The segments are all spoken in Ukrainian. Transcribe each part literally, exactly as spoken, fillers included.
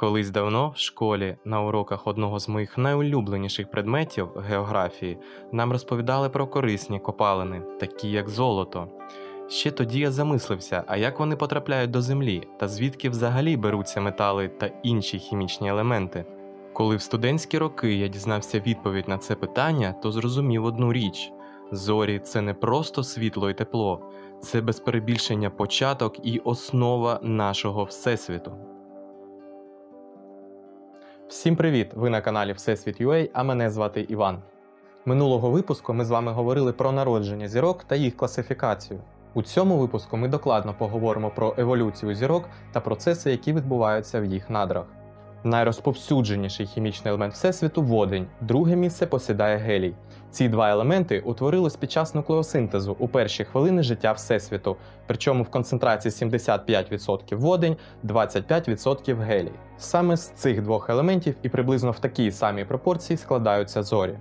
Колись давно в школі на уроках одного з моїх найулюбленіших предметів географії нам розповідали про корисні копалини, такі як золото. Ще тоді я замислився, а як вони потрапляють до землі та звідки взагалі беруться метали та інші хімічні елементи. Коли в студентські роки я дізнався відповідь на це питання, то зрозумів одну річ: зорі – це не просто світло і тепло, це без перебільшення початок і основа нашого Всесвіту. Всім привіт! Ви на каналі Всесвіт.ua, а мене звати Іван. Минулого випуску ми з вами говорили про народження зірок та їх класифікацію. У цьому випуску ми докладно поговоримо про еволюцію зірок та процеси, які відбуваються в їх надрах. Найрозповсюдженіший хімічний елемент Всесвіту – водень, друге місце посідає гелій. Ці два елементи утворились під час нуклеосинтезу у перші хвилини життя Всесвіту, причому в концентрації сімдесят п'ять відсотків водень, двадцять п'ять відсотків гелій. Саме з цих двох елементів і приблизно в такій самій пропорції складаються зорі.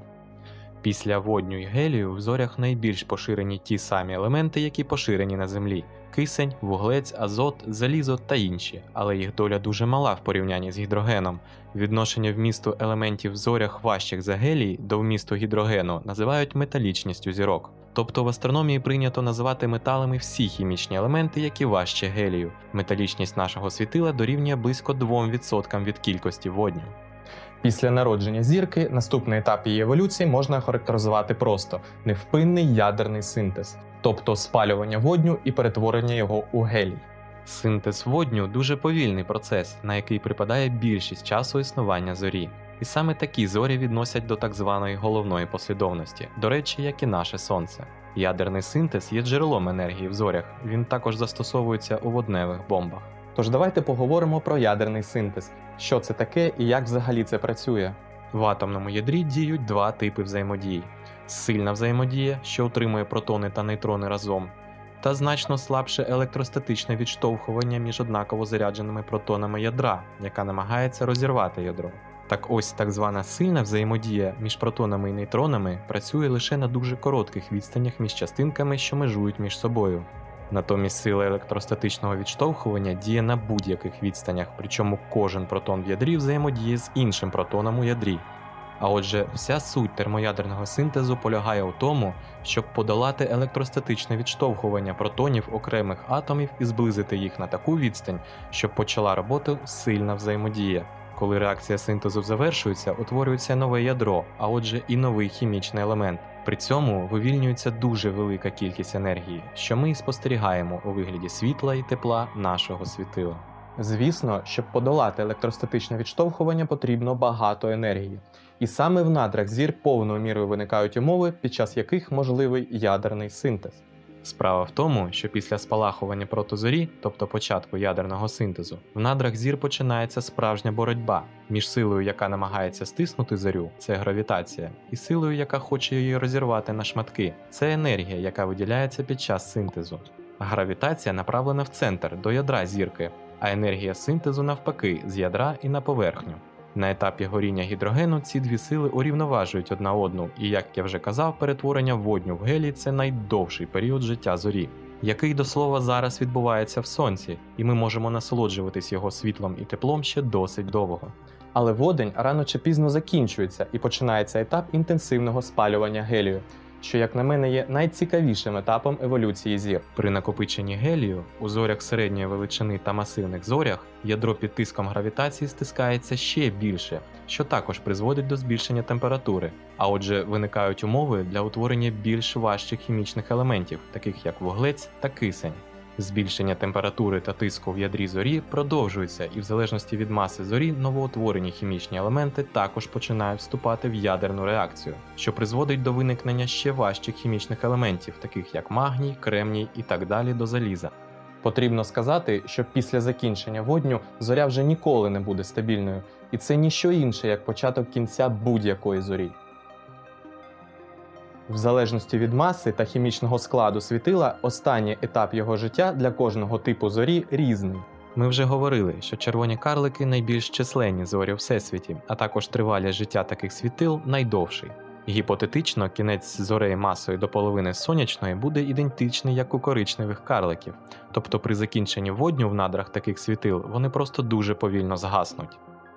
Після водню і гелію в зорях найбільш поширені ті самі елементи, які поширені на Землі – кисень, вуглець, азот, залізо та інші, але їх доля дуже мала в порівнянні з гідрогеном. Відношення вмісту елементів в зорях важчих за гелій до вмісту гідрогену називають металічністю зірок. Тобто в астрономії прийнято називати металами всі хімічні елементи, які важче гелію. Металічність нашого світила дорівнює близько двом відсоткам від кількості водню. Після народження зірки наступний етап її еволюції можна охарактеризувати просто – невпинний ядерний синтез, тобто спалювання водню і перетворення його у гелій. Синтез водню – дуже повільний процес, на який припадає більшість часу існування зорі. І саме такі зорі відносять до так званої головної послідовності, до речі, як і наше Сонце. Ядерний синтез є джерелом енергії в зорях, він також застосовується у водневих бомбах. Тож давайте поговоримо про ядерний синтез. Що це таке і як взагалі це працює? В атомному ядрі діють два типи взаємодії. Сильна взаємодія, що утримує протони та нейтрони разом, та значно слабше електростатичне відштовхування між однаково зарядженими протонами ядра, яка намагається розірвати ядро. Так ось так звана сильна взаємодія між протонами і нейтронами працює лише на дуже коротких відстанях між частинками, що межують між собою. Натомість сила електростатичного відштовхування діє на будь-яких відстанях, причому кожен протон в ядрі взаємодіє з іншим протоном у ядрі. А отже, вся суть термоядерного синтезу полягає у тому, щоб подолати електростатичне відштовхування протонів окремих атомів і зблизити їх на таку відстань, щоб почала роботу сильна взаємодія. Коли реакція синтезу завершується, утворюється нове ядро, а отже і новий хімічний елемент. При цьому вивільнюється дуже велика кількість енергії, що ми і спостерігаємо у вигляді світла і тепла нашого світила. Звісно, щоб подолати електростатичне відштовхування, потрібно багато енергії. І саме в надрах зір повною мірою виникають умови, під час яких можливий ядерний синтез. Справа в тому, що після спалахування протозорі, тобто початку ядерного синтезу, в надрах зір починається справжня боротьба між силою, яка намагається стиснути зорю – це гравітація, і силою, яка хоче її розірвати на шматки – це енергія, яка виділяється під час синтезу. Гравітація направлена в центр, до ядра зірки, а енергія синтезу навпаки – з ядра і на поверхню. На етапі горіння гідрогену ці дві сили урівноважують одна одну, і, як я вже казав, перетворення водню в гелій – це найдовший період життя зорі, який, до слова, зараз відбувається в Сонці, і ми можемо насолоджуватись його світлом і теплом ще досить довго. Але водень рано чи пізно закінчується і починається етап інтенсивного спалювання гелію, що, як на мене, є найцікавішим етапом еволюції зір. При накопиченні гелію у зорях середньої величини та масивних зорях ядро під тиском гравітації стискається ще більше, що також призводить до збільшення температури, а отже виникають умови для утворення більш важчих хімічних елементів, таких як вуглець та кисень. Збільшення температури та тиску в ядрі зорі продовжується, і в залежності від маси зорі новоутворені хімічні елементи також починають вступати в ядерну реакцію, що призводить до виникнення ще важчих хімічних елементів, таких як магній, кремній і так далі до заліза. Потрібно сказати, що після закінчення водню зоря вже ніколи не буде стабільною, і це ніщо інше, як початок кінця будь-якої зорі. В залежності від маси та хімічного складу світила, останній етап його життя для кожного типу зорі різний. Ми вже говорили, що червоні карлики найбільш численні зорі у Всесвіті, а також тривалість життя таких світил найдовший. Гіпотетично, кінець зорей масою до половини сонячної буде ідентичний, як у коричневих карликів, тобто при закінченні водню в надрах таких світил вони просто дуже повільно згаснуть.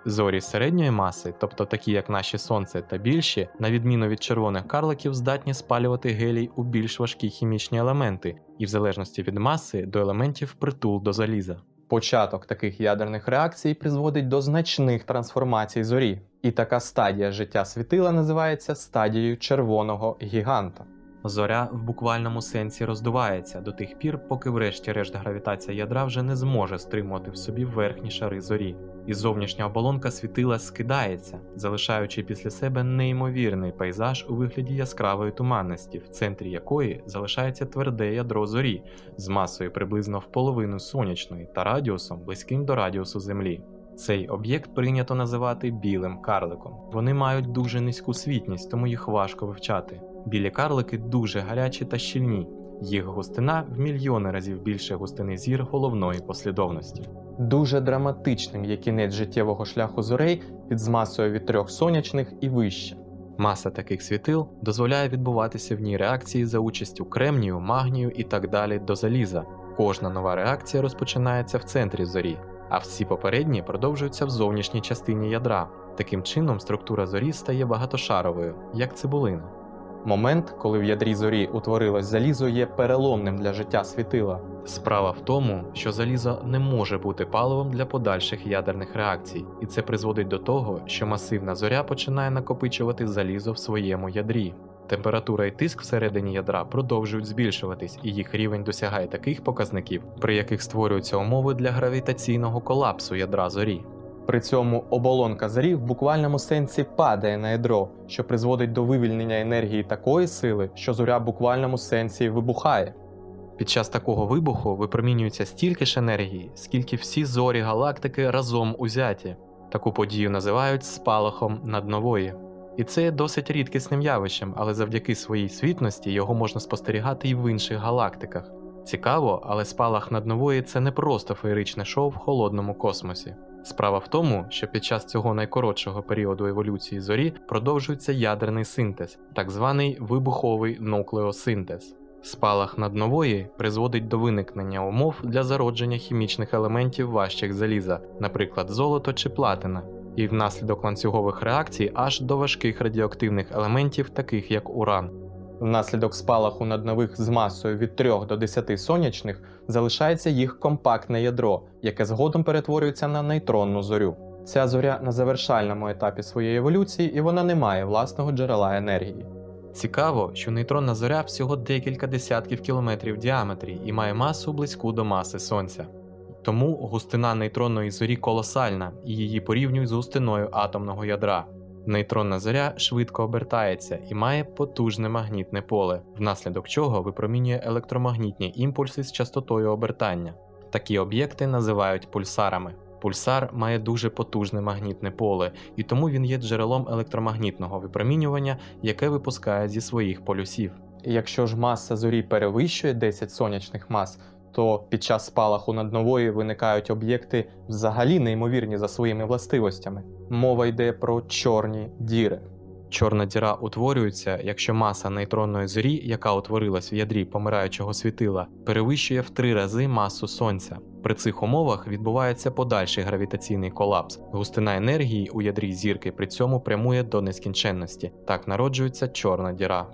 Зорі середньої маси, тобто такі як наше Сонце та більші, на відміну від червоних карликів, здатні спалювати гелій у більш важкі хімічні елементи і в залежності від маси до елементів впритул до заліза. Початок таких ядерних реакцій призводить до значних трансформацій зорі, і така стадія життя світила називається стадією червоного гіганта. Зоря в буквальному сенсі роздувається до тих пір, поки врешті-решт гравітація ядра вже не зможе стримувати в собі верхні шари зорі, і зовнішня оболонка світила скидається, залишаючи після себе неймовірний пейзаж у вигляді яскравої туманності, в центрі якої залишається тверде ядро зорі з масою приблизно в половину сонячної та радіусом близьким до радіусу Землі. Цей об'єкт прийнято називати білим карликом. Вони мають дуже низьку світність, тому їх важко вивчати. Білі карлики дуже гарячі та щільні. Їх густина в мільйони разів більше густини зір головної послідовності. Дуже драматичним є кінець життєвого шляху зорей під з масою від трьох сонячних і вище. Маса таких світил дозволяє відбуватися в ній реакції за участю кремнію, магнію і так далі до заліза. Кожна нова реакція розпочинається в центрі зорі, а всі попередні продовжуються в зовнішній частині ядра. Таким чином структура зорі стає багатошаровою, як цибулина. Момент, коли в ядрі зорі утворилось залізо, є переломним для життя світила. Справа в тому, що залізо не може бути паливом для подальших ядерних реакцій, і це призводить до того, що масивна зоря починає накопичувати залізо в своєму ядрі. Температура і тиск всередині ядра продовжують збільшуватись, і їх рівень досягає таких показників, при яких створюються умови для гравітаційного колапсу ядра зорі. При цьому оболонка зорі в буквальному сенсі падає на ядро, що призводить до вивільнення енергії такої сили, що зоря в буквальному сенсі вибухає. Під час такого вибуху випромінюється стільки ж енергії, скільки всі зорі галактики разом узяті. Таку подію називають спалахом наднової. І це є досить рідкісним явищем, але завдяки своїй світності його можна спостерігати і в інших галактиках. Цікаво, але спалах наднової – це не просто феєричне шоу в холодному космосі. Справа в тому, що під час цього найкоротшого періоду еволюції зорі продовжується ядерний синтез, так званий вибуховий нуклеосинтез. Спалах наднової призводить до виникнення умов для зародження хімічних елементів важчих заліза, наприклад, золото чи платина, і внаслідок ланцюгових реакцій аж до важких радіоактивних елементів, таких як уран. Внаслідок спалаху наднових з масою від трьох до десяти сонячних залишається їх компактне ядро, яке згодом перетворюється на нейтронну зорю. Ця зоря на завершальному етапі своєї еволюції, і вона не має власного джерела енергії. Цікаво, що нейтронна зоря всього декілька десятків кілометрів в діаметрі і має масу близьку до маси Сонця. Тому густина нейтронної зорі колосальна, і її порівнюють з густиною атомного ядра. Нейтронна зоря швидко обертається і має потужне магнітне поле, внаслідок чого випромінює електромагнітні імпульси з частотою обертання. Такі об'єкти називають пульсарами. Пульсар має дуже потужне магнітне поле, і тому він є джерелом електромагнітного випромінювання, яке випускає зі своїх полюсів. Якщо ж маса зорі перевищує десять сонячних мас, то під час спалаху наднової виникають об'єкти взагалі неймовірні за своїми властивостями. Мова йде про чорні діри. Чорна діра утворюється, якщо маса нейтронної зорі, яка утворилась в ядрі помираючого світила, перевищує в три рази масу Сонця. При цих умовах відбувається подальший гравітаційний колапс. Густина енергії у ядрі зірки при цьому прямує до нескінченності. Так народжується чорна діра.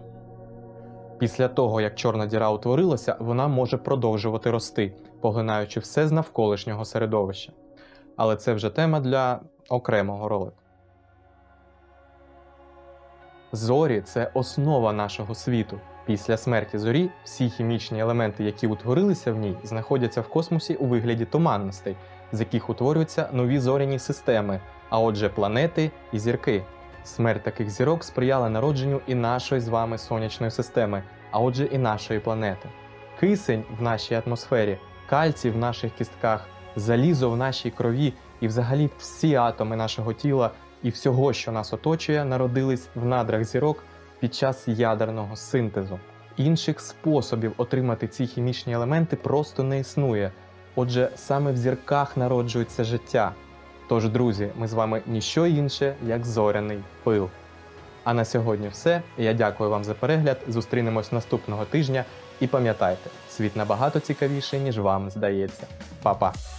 Після того, як чорна діра утворилася, вона може продовжувати рости, поглинаючи все з навколишнього середовища. Але це вже тема для окремого ролику. Зорі – це основа нашого світу. Після смерті зорі всі хімічні елементи, які утворилися в ній, знаходяться в космосі у вигляді туманностей, з яких утворюються нові зоряні системи, а отже планети і зірки. Смерть таких зірок сприяла народженню і нашої з вами сонячної системи, а отже і нашої планети. Кисень в нашій атмосфері, кальцій в наших кістках, залізо в нашій крові і взагалі всі атоми нашого тіла і всього, що нас оточує, народились в надрах зірок під час ядерного синтезу. Інших способів отримати ці хімічні елементи просто не існує. Отже, саме в зірках народжується життя. Тож, друзі, ми з вами ніщо інше, як зоряний пил. А на сьогодні все. Я дякую вам за перегляд, зустрінемось наступного тижня. І пам'ятайте, світ набагато цікавіший, ніж вам здається. Па-па!